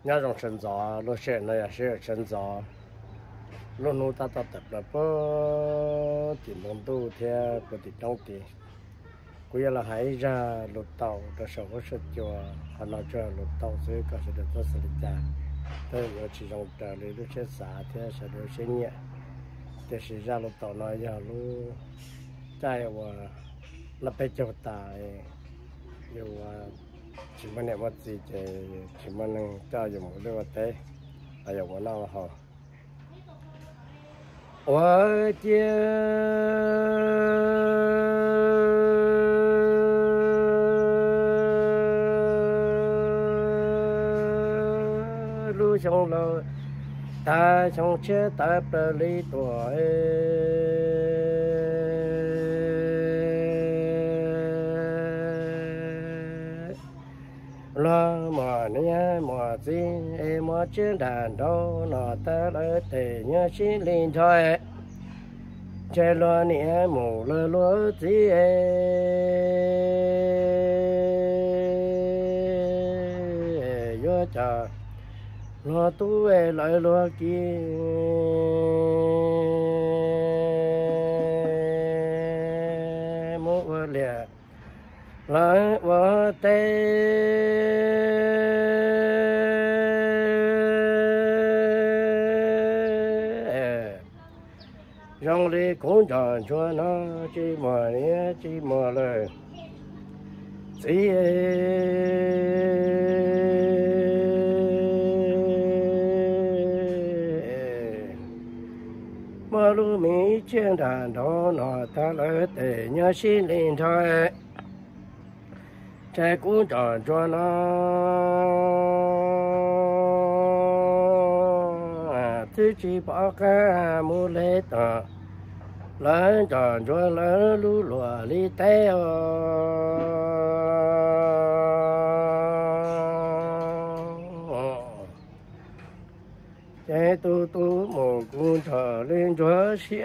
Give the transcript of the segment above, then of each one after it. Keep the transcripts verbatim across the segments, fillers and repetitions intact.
nhớ trong sân gió lúc xe nó là xe sân gió lúc nô ta ta tập là bơ chỉ mong tu theo bơ thì trong thì cuối là hãy ra lột tàu để sống với sự cho họ nói cho lột tàu dưới có sự được tốt sự được trả tôi có chỉ trong trả lời lúc xe xả theo sẽ được xe nhẹ để sẽ ra lột tàu nói giờ lúc trai và là phải cho tài yêu chỉ mà niệm vật gì thì chỉ mà năng cho dùng một đôi vật tế là dùng một năng họ ôi chia lu trong lò ta trong chế ta bờ lý tuổi lo mà nhớ mà gì em mà trên đàn đâu nó ta lại để nhớ chỉ linh thôi chơi lo nhớ mù lơ lúa gì yo cha lo tu e lại lo kia mua lẹ lại vợ tê trong đi cũng tròn cho nó chỉ mò nhé chỉ mò lời chỉ mò lu mi trên đàn đó nó ta lại để nhớ xin linh thôi trái cũng tròn cho nó thứ chỉ bỏ cả mua lễ tờ lớn tròn cho lớn lú lùa li té trái tu tu một cung thở lên chúa xiết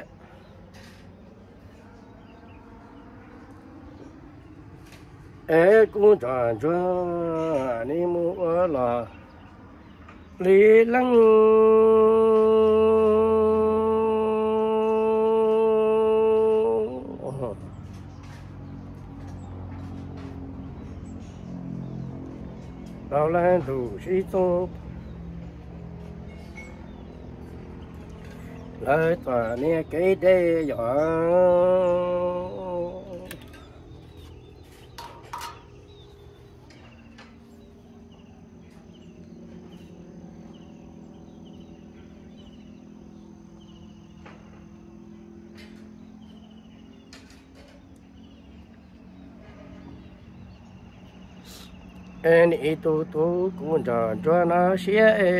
ê cũng tròn cho ni mua là lý lăng đào lan thủ sĩ tốt lời tòa nghe cái đê nhỏ en itu tu cũng tròn cho nó xé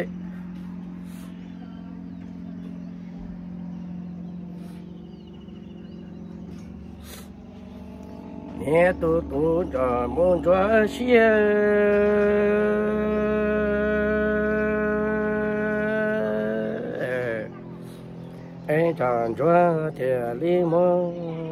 nè tu tu tròn muốn cho xé en tròn cho thiệt li mơ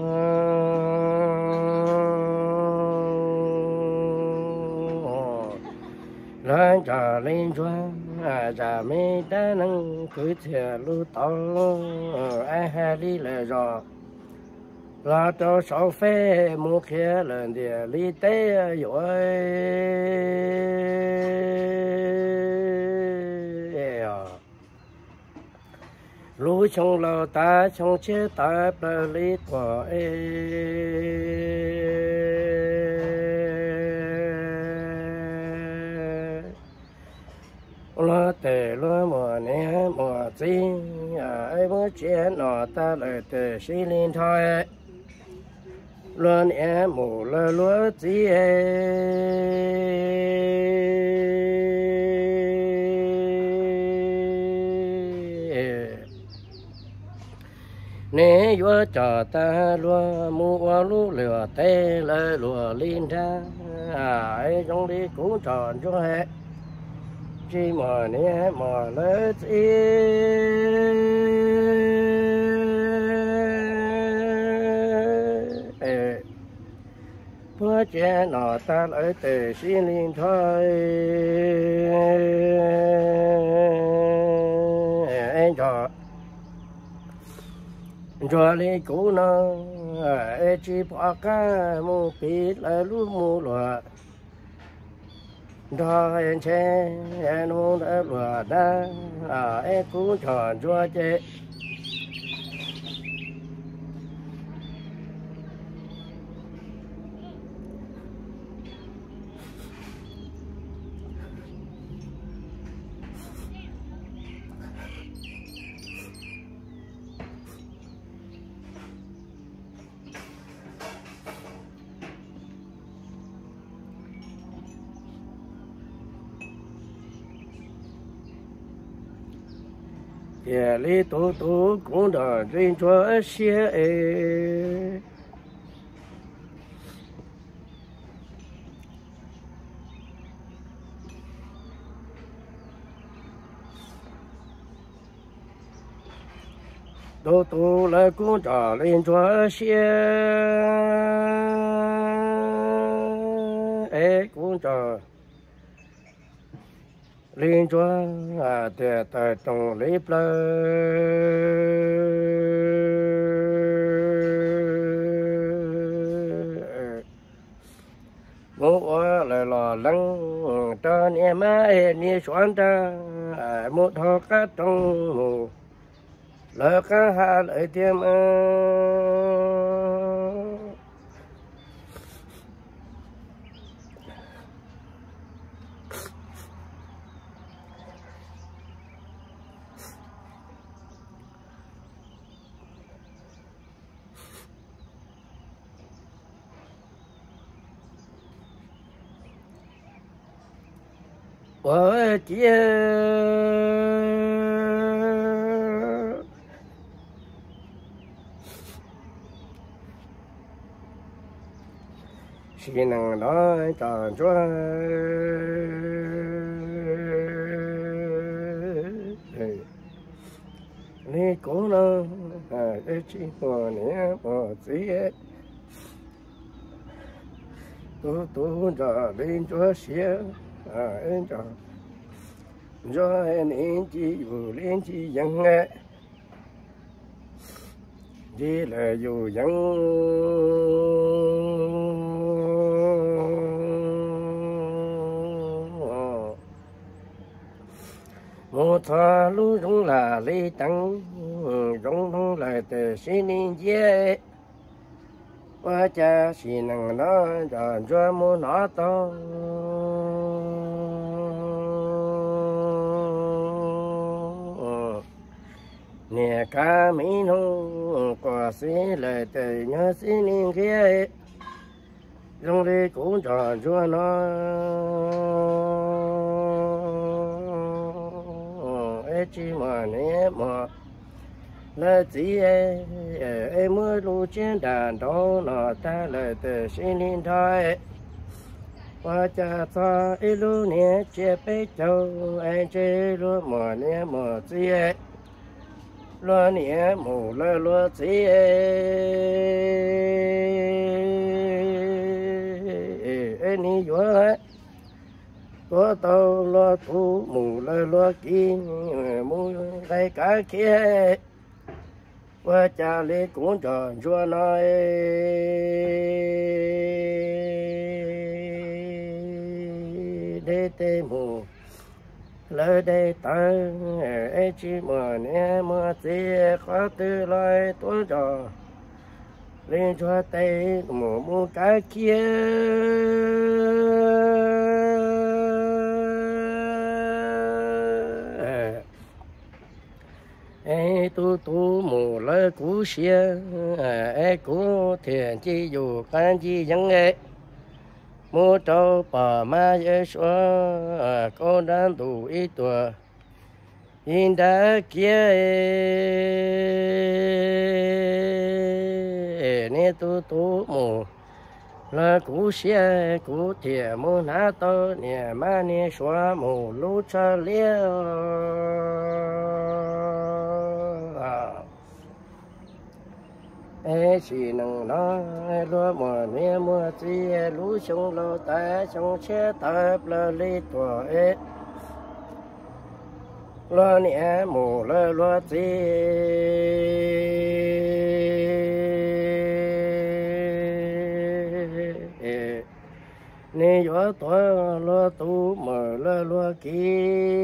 lên trà lên choang trà mê ta năng cứ thiệt lu tao ai ha đi lại rồi là cho sáu phê mua kia lần địa lý tế rồi lu trong lò ta trong chế ta bờ lý của lo tề lo mò nè mò gì ai muốn chuyện nó ta lại tề xí linh thôi lo nè mù lo lúa gì nè vô trò ta lo mua lúa lửa tê lơ lúa linh ra ai trong đi cũng tròn cho hết chỉ mò nè mò lỡ gì bữa trẻ nọ ta lại tề xin linh thôi cho cho li cũ nó ê chỉ bỏ cá mu bị lại lú mu lúa cho em che em nu đã lúa đã à ê cũ cho cho chế夜里嘟嘟公的人着些哎，嘟嘟来公着人着些哎，公着。liên cho à để tại trong lấy plơ ngô lại lò lăng cho nhẹ má nhẹ xoắn ra một thọ cá trong mù lỡ cá hà lại tiêm我姐是能来站转，你可能啊，一起过年过节，都都着领着些。啊，人家，这年纪有年纪人哎，越来有人，我查路中来来等，中通来的是年节。我家是能拿着专门拿到，你看没弄过谁来的那些年节，用的工作做那，哎，起码你嘛。là chỉ em mới lu trên đàn đó nó ta lại từ sinh linh thôi qua cha ta em lu nè chế bé châu anh chế lu mò nè mò gì lu nè mù lu lu gì em đi vô có tàu lu thu mù lu lu kín mù đây cả kiaว่าจะเลี้ยงจอนชัวน้อยได้เตมูเลยได้ตังไอชิมัวเนี่ยมัวเสียขอตื้อลอยตัวจอเลี้ยงชัวเตหมูมูกาเคียai tu tu mù lơ cú xia ai cú thiền chi dù can chi dân ấy mua trâu bò ma dễ xóa con đàn tù ít tuổi in đã kia nè tu tu mù lơ cú xia cú thiền mua ná to nè ma nè xóa mù lú cha liêu ê chỉ nâng nó lúa mùa mía mùa chi lú sông lô ta sông xe tập lơ li tuổi lo nhẹ mù lo lo chi nè gió to lo tu mở lo lo ki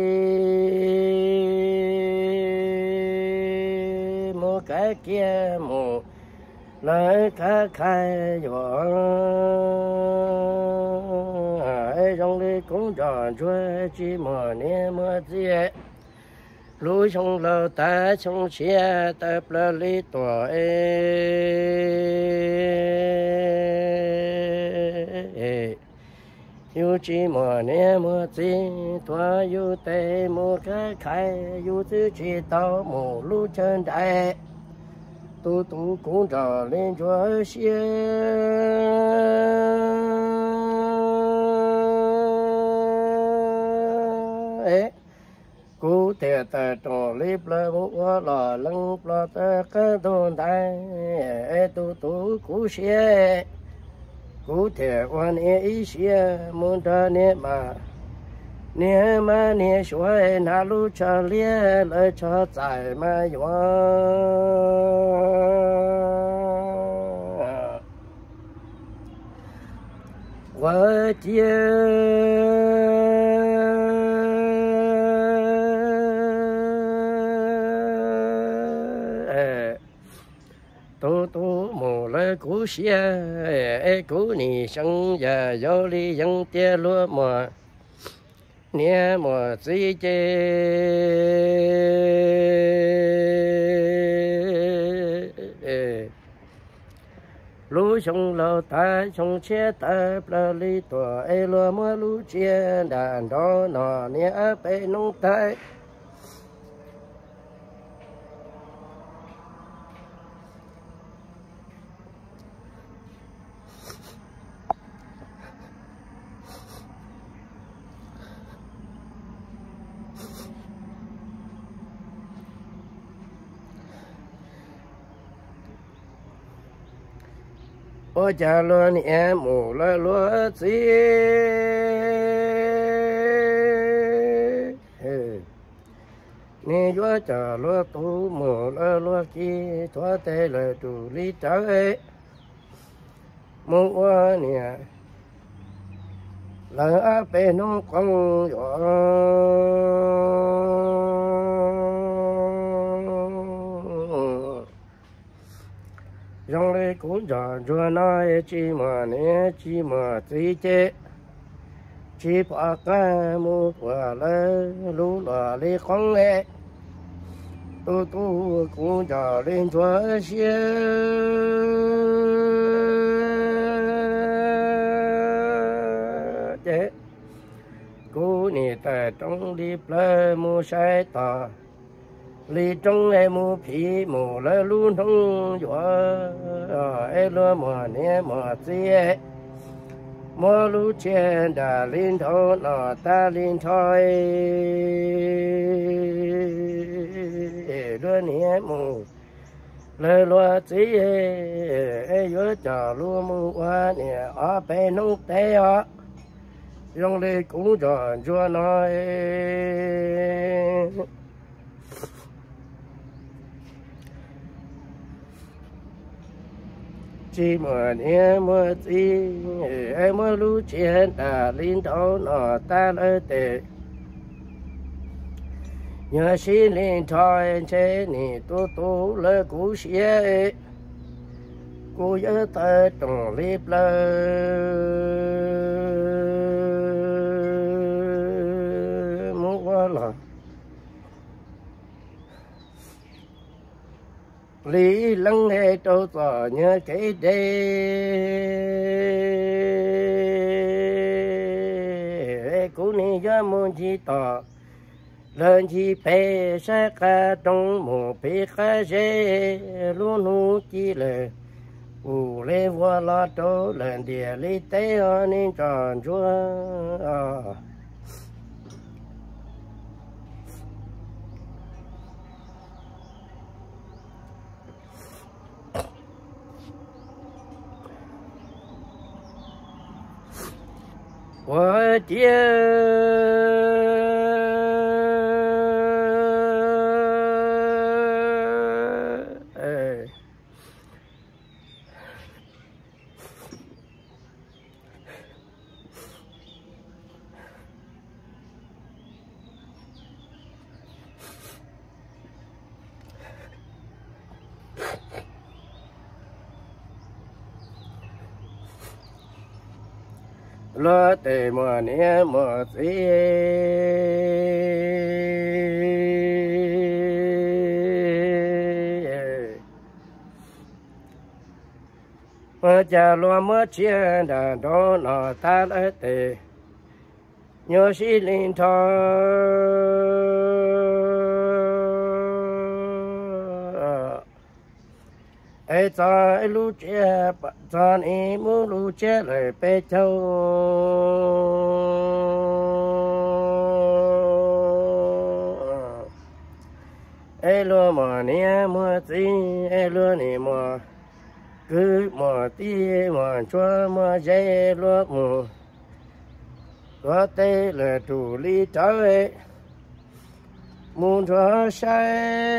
mù cái kia mù lại cá khai gió ai trong đi cũng tròn chuối chỉ mò nè mò chi lũ trong lầu ta trong xe tập là lý tòa yêu chỉ mò nè mò chi tòa yêu tê mò cái khai yêu thứ chỉ tao mò lũ chân đại tu tu cũng trở lên chúa xe cú thể ta trò lip la bộ lò lăng la ta cá tồn tại tu tu cú xe cú thể quan ý xe muốn ta nè mà nè mà nè xuôi na lu cho lia lời cho giải mà yuan我爹都都没了故乡，哎，故你生呀有里人跌落么，年么自己。lũ sông lầu ta sông che ta bờ li tòa ai lo mua lũ che đàn đó nọ nhẹ pe nông tai ôi cha luôn em mù la lúa gì nè chúa cha lúa tu mù la lúa chi chúa tê là chủ lý trái mù qua nè là áp bên nông quăng gió trong đây cũng giờ chúa nói chỉ mà nè chỉ mà chỉ chế chỉ bỏ cái mua quả lấy lú là lấy con nghe tu tu cũng giờ lên chúa xe chế cú nè tại trong đi plei mua sai tờ li trong em mua phí mua lấy luôn không gió em lo mà nè mà gì mua lú trên đã lên thô nọ ta lên thôi đứa nè mua lấy lo gì em nhớ chờ luôn mua qua nè ở bên nông tế á trong đây cũng cho chúa nói chỉ mà em mà gì em mà lú trên đã lên thấu nọ ta lấy tệ nhớ xin lên thôi chế nè tu tu lấy cú xe cú nhớ tới trong liếp lời muốn quá là lý lăng nghe trâu tỏ nhớ cái đê cú ni cho muốn chi tỏ lần chi phê sẽ cả trong một phê khá dễ luôn hú chi lệ ủ lê vô lo trâu lần địa lý tế ở nên tròn chúa我爹 lo tề mùa nia mùa gì mùa cha lo mùa chia đà đó nó ta lấy tề nhớ sĩ linh thọ ai ta ai lu chia ta ni mu lu chia lời bê châu ai lu mà nia mua gì ai lu ni mua cứ mua ti mua chua mua dây lu mua có tê là chủ lý trời muốn cho sai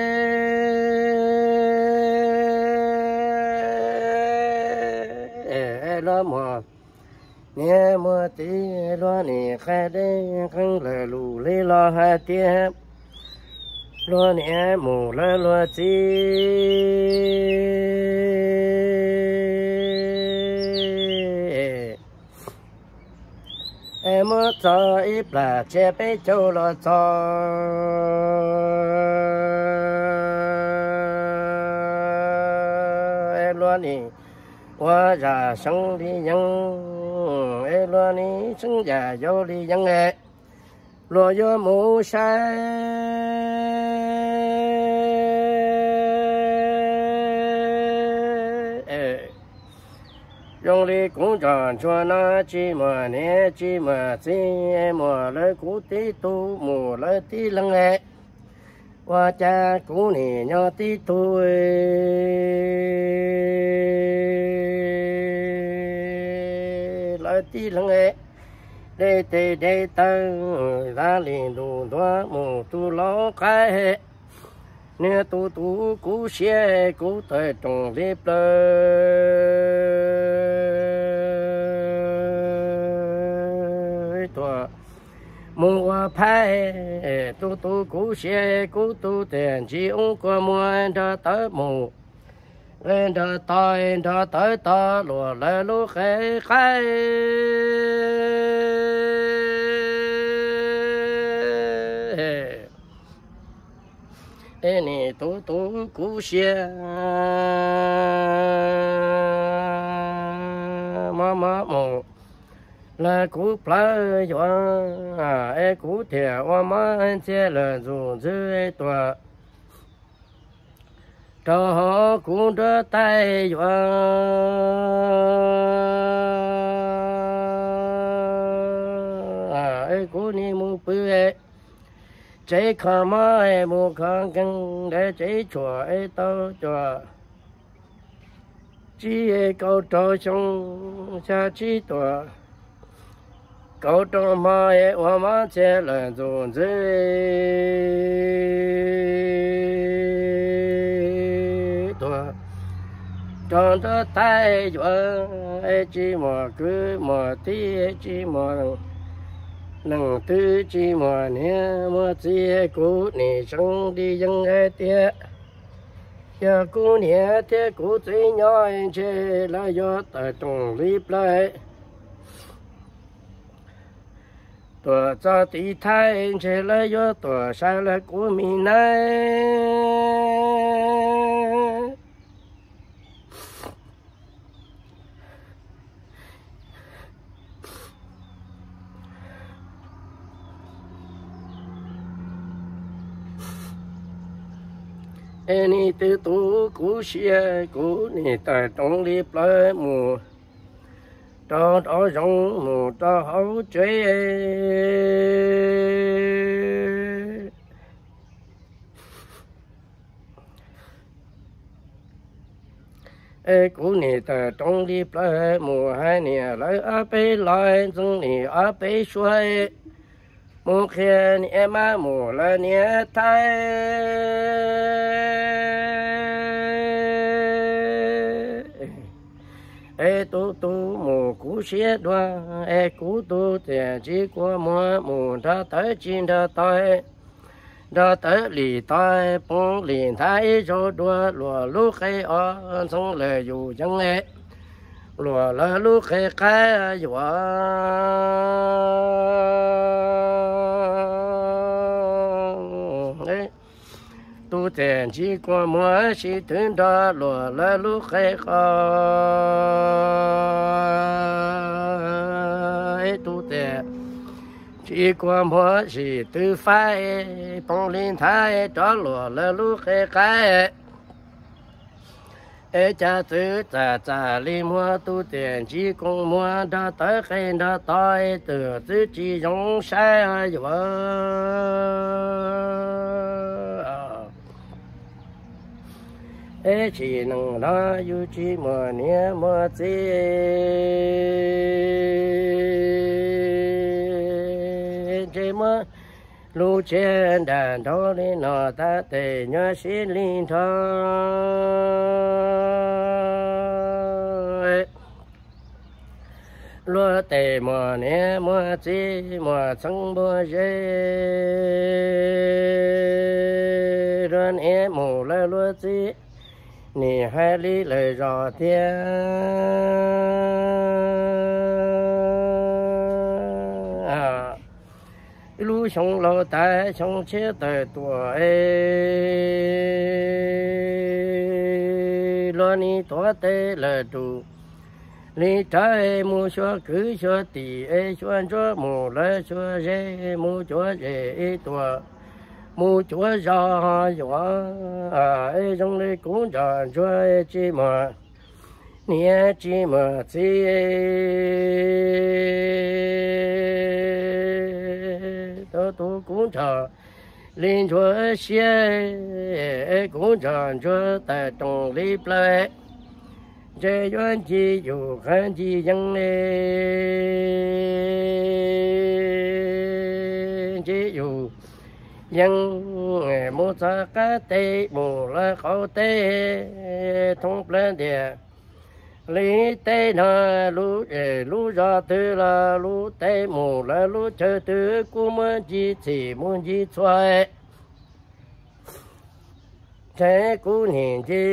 lo mà nghe mưa tí lo nè khai đây khăng là lù lấy lo hai tiếp lo nè mù la lo chi em mơ cho ít là che bé châu lo cho em lo nè qua già sống đi nhân em lo nè sống già vô đi nhân em lo vô mù sai用力工作做那几么年几么几么来古地都木来地冷哎，我家姑娘要地都哎，来地冷哎，来地地等哪里路多木都老开。nè tu tu cú xe cú tới trong liếp lời tua mua phai tu tu cú xe cú tu tiền chỉ ông qua mua cho tới mù lên cho tôi cho tới to lùa lại lúa khai khai nè tu tu cú xe mà mà mồ là cú plei cho à ai cú thiệt mà mà anh chơi là dù dưới tòa cho họ cũng đưa tay cho à ai cú ni mu bự chế khờ mơ ai mua khăn căng để chế chùa ai tao chùa chỉ ai câu trò trong cha chỉ tòa câu trò mơ ai hoa má chế là dồn dê tòa tròn đó tay chùa ai chỉ mò cứ mò tí ai chỉ mò nâng tư chi mò nè mò chi cú nè sống đi dân ai tiệt giờ cú nè tiệt cú chỉ nhỏ chơi là do tại trong liếp lại tuổi cho tí thái chơi là do tuổi sai là cú mình này anh tự tu cú xe cú nè tại trong liếp lại mùa cho đó rong mùa cho hậu chơi ê cú nè tại trong liếp lại mùa hai nè lại áp bê lại trong nè áp bê xuôi mùa kia nè mà mùa là nè thay ê tu tu mùa cú xe đoa ê cú tu tiền chỉ qua mùa mùa ra tới chín ra tới ra tới lì tới bông lì thái cho đoa lùa lúc hay ở xong lời dù chẳng nghe lúa là lúa khai khai gió tu tiền chỉ qua mua chỉ tuyến đó lúa là lúa khai khai tu tiền chỉ qua mua chỉ từ phải bông lên thái đó lúa là lúa khai khai ê cha tứ cha cha li mua tu tiền chỉ công mua đã tới khi đã tới từ từ chỉ giống sai rồi ê chỉ nâng nó yêu chỉ mua nhé mua gì chỉ mua lu trên đàn đó đi nọ ta tề nhớ xin linh thôi lu tề mùa nè mùa chi mùa sông mùa dê đơn em mù lơ lu chi nè hai lý lời rõ tiếng lu sống lâu tại sống chết tại tuổi lo ni tuổi tê là đủ ni trái mu cho cứ cho tì e cho cho mu lại cho dễ mu cho dễ tuổi mu cho gió gió e trong đây cũng chọn cho chi mà nia chi mà chi tôi tôi cũng chờ linh chúa xe cũng chờ cho tại trong lý plei chế doan chi dù khăn chi dân chi dù dân một sa cá tê một là khẩu tê thông plan địa lý tê na lú lú ra tư là lú tê mù là lú chơi tư cú mơ chi chỉ muốn chi xoay thế cú nhìn chi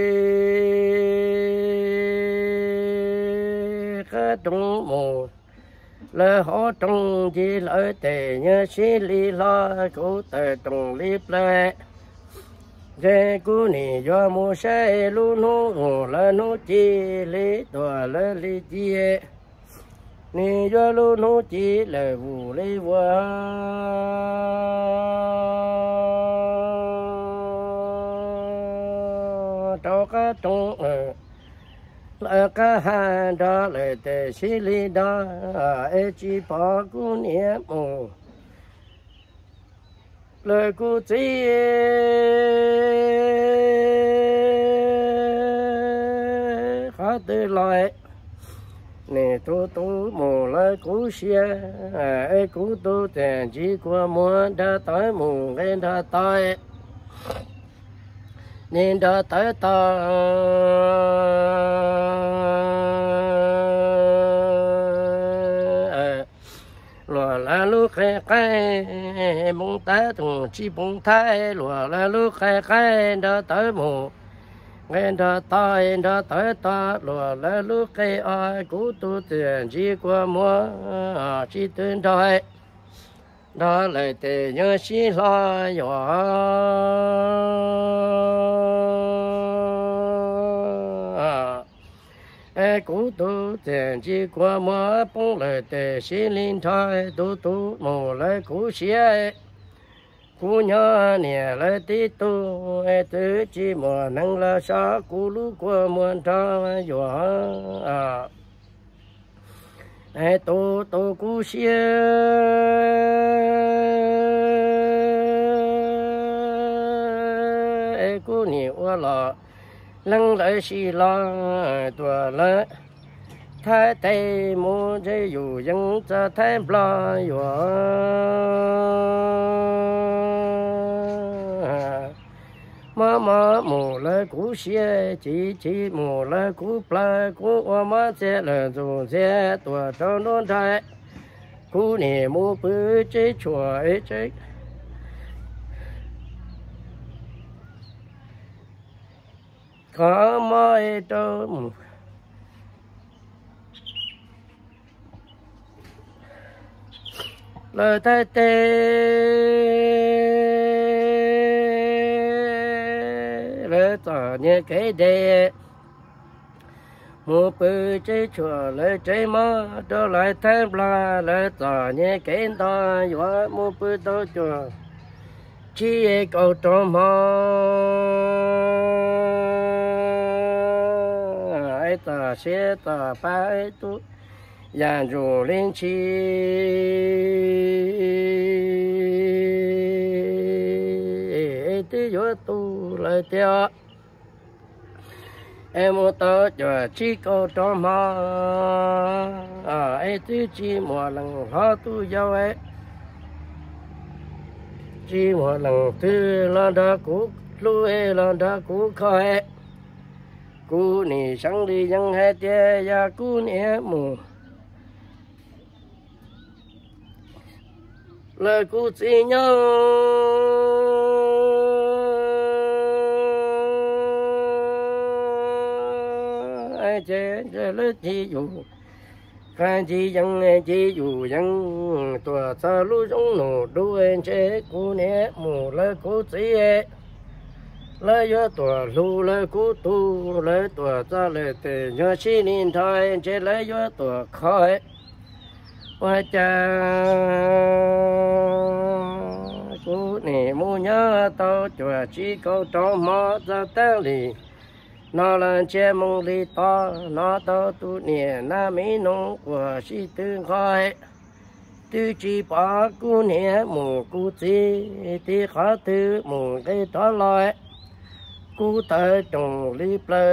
cái trung mù là họ trung chi lợi tê nhớ xí lý la cú tê trung lý plei thế cú nỉ do mua xe lu nô là nô chi lý tòa là lý chi nỉ do lu nô chi là vụ lý vua cho cá trung là cá hàng đó là tê xí lý đó ê chi bỏ cú nỉ mù lời cô chỉ khó từ lại nè tôi tôi mù lời cô xe ai cô tôi tiền chỉ qua mua đã tới mù nên đã tới nên đã tới ta lúa là lúa khai khai bông tá thùng chi bông thái lúa là lúa khai khai đã tới mùa nghe đã tới đã tới ta lúa là lúa khai ai cú tu tiền chỉ qua mua chỉ tên đôi đó lại để nhớ xí lo nhỏ ai cú tu tiền chỉ qua mua bông lại để xí linh thôi tu tu mù lại cú xía cú nhỏ nè lại tí tu ai tự chỉ mua năng là sao cú lú qua muôn thang nhỏ à ai tu tu cú xía ai cú nhiều là lăng lại xì lo tua lại thái tây mua chế dù dân cho thái lo yo mà mà mù lại cú xe chỉ chỉ mù lại cú pla cú qua mà chế là dù chế tua cho nó thái cú nè mua bự chế chùa ấy chế có mọi trâu lời thế tê lời tỏ nhẹ cái đề mua bự chế chùa lời chế mơ đó lại thêm là lời tỏ nhẹ cái đó và mua bự đó chùa chỉ cầu trộm mơ ai ta sẽ ta phải tu dàn dù lên chi tí vô tu lời tiêu em muốn tao cho chỉ cầu trộm mơ ai tí chỉ một lần họ tu giao ấy chỉ một lần thứ lần đó cũ lui lần đó cũ khỏi cũ nỉ sáng đi dân hết tia ya cũ nỉ mù lời cũ chỉ nhớ ai chế chế lời chỉ dù khai chỉ dân chỉ dù dân tua sa lu giống nổ đuôi chế cũ nè mù lời cũ chỉ lời yo tua lu lời cũ tu lời tua sa lời tề nhớ chi nín thôi chế lời yo tua khỏi qua cha cũ nè mu nhớ tao chùa chỉ câu trò mò ra tao lì nó là che mong li to nó to tu nè na mỹ nông của si tư khỏi tư chỉ bỏ cú nè mù cú chi thì khó tư mù cái đó loi cú tới trồng li plơ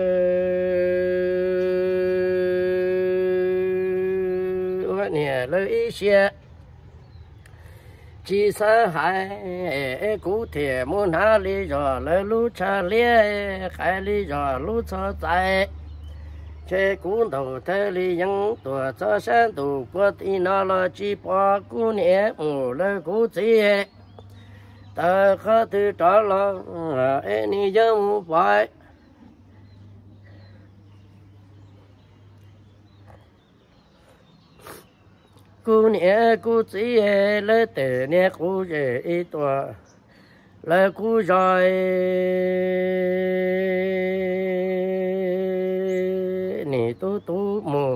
nè lời ý xe chỉ sợ hại cú thể muốn há lý do lời lú cha lia khai lý do lú cho tại chế cú đầu thế lý những tuổi cho sáng tụ của tí nó là chỉ bỏ cú nhẹ mù lời cú chỉ ta khó từ trở lo ê ni dơ mù phải cú nhẹ cú chỉ lấy tệ nhẹ cú dễ ít tuổi lấy cú rồi nè tu tu mù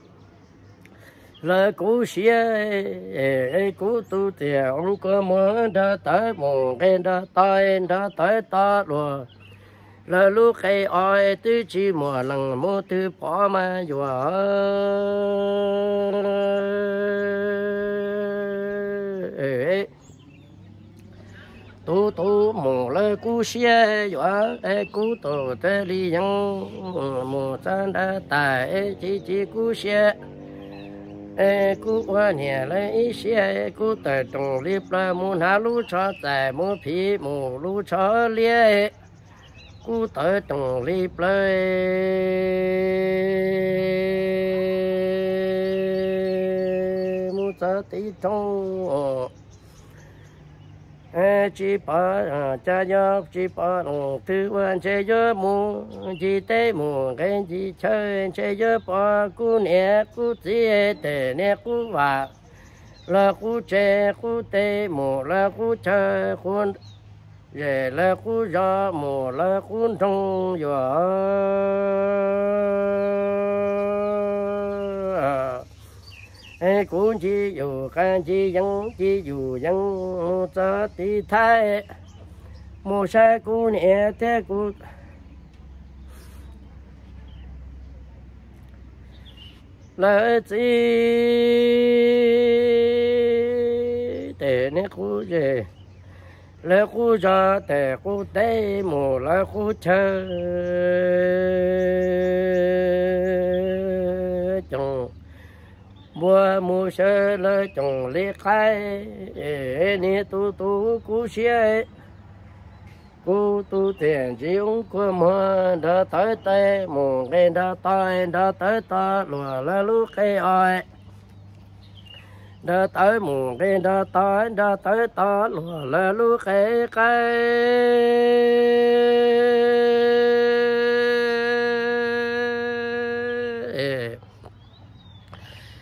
lấy cú xía cú tu tiền ông có mơ đã tới mù cái đã tới đã tới ta rồi là lúc khi ai tư chỉ một lần mua tư bỏ mà vừa tu tu mù là cú xia vừa cú tổ tê li yang mù san đã tại chỉ chỉ cú xia cú qua nhà lấy xia cú tại trồng liệp là mù hà lú cho tại mù phi mù lú cho lia cú tới trồng liệp lời mù sa tí trong chỉ bỏ cha nhớ chỉ bỏ thứ quan chơi nhớ mù chỉ té mù cái chỉ chơi chơi nhớ bỏ cú nè cú chỉ tệ nè cú và là cú chơi cú té mù là cú chơi cú về là cú gió mù là cú trông gió cú chỉ dù can chỉ dân chỉ dù dân cho tí thái mua xe cú nè thế cú là chỉ để nè cú gì là cú cho để cú té mù là cú chơi chồng mua mua sơ lơ chồng lê khai nè tu tu cú xia cú tu tiền chỉ uống cú mua đã tới tê mù cái đã tới đã tới ta lùa là lúc cái ai đã tới mù cái đã tới đã tới ta lùa là lúc cái cái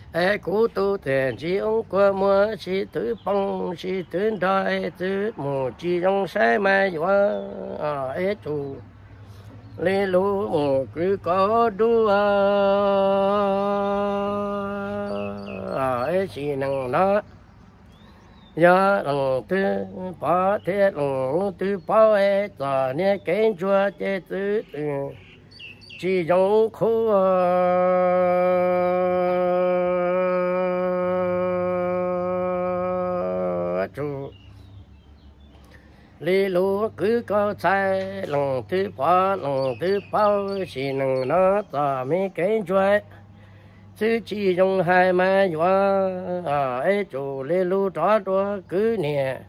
ai cú tu tiền chỉ ông qua mua chỉ thứ bông chỉ thứ đôi thứ mù chỉ trong sai mai quá ai chủ lê lú mù cứ có đua ai chỉ năng nó giờ lần thứ bỏ thế lần thứ bỏ ấy giờ nè cái chúa chế thứ chỉ trong khu chủ lì lú cứ có sai lần thứ bỏ lần thứ bỏ chỉ năng nó giờ mấy cái chúa chứ chỉ trong hai mai quá ấy chủ lê lu trò trò cứ nè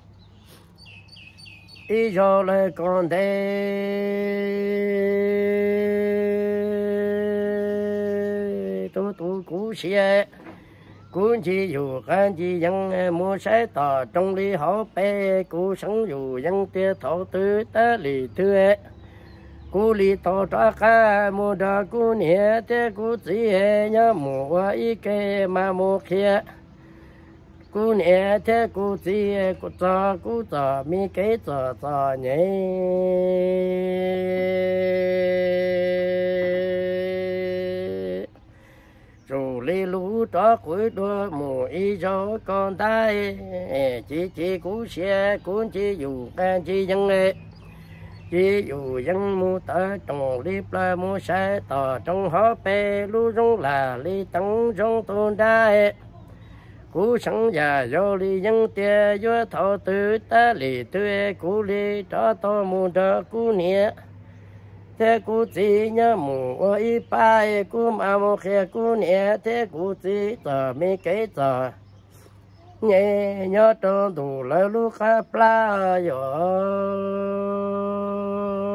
ý cho lại con đây tôi tôi cú xe cú chỉ dù can chỉ dân mua xe tờ trong đi họ bé cú sống dù dân tia thọ tư ta lì thưa cú li to cho cá mua đa cú nhẹ thế cú chỉ nhớ mua ý cái mà mua kia cú nhẹ thế cú chỉ cú cho cú cho mi cái cho cho nhẹ rồi li lú cho cuối đua mua ý cho con tay chỉ chỉ cú xe cú chỉ dù can chỉ dân này chỉ dù dân mua tờ trồng đi pla mua xe tờ trong họ bè lu trong là li tăng trong tôn đai cú sống già do li dân tia do thọ tư ta li tư cú li cho to mua đỡ cú nhẹ thế cú chỉ nhớ mua ý bài cú mà mua khe cú nhẹ thế cú chỉ tờ mấy cái tờ nhẹ nhớ trong đủ lời lu khá pla yo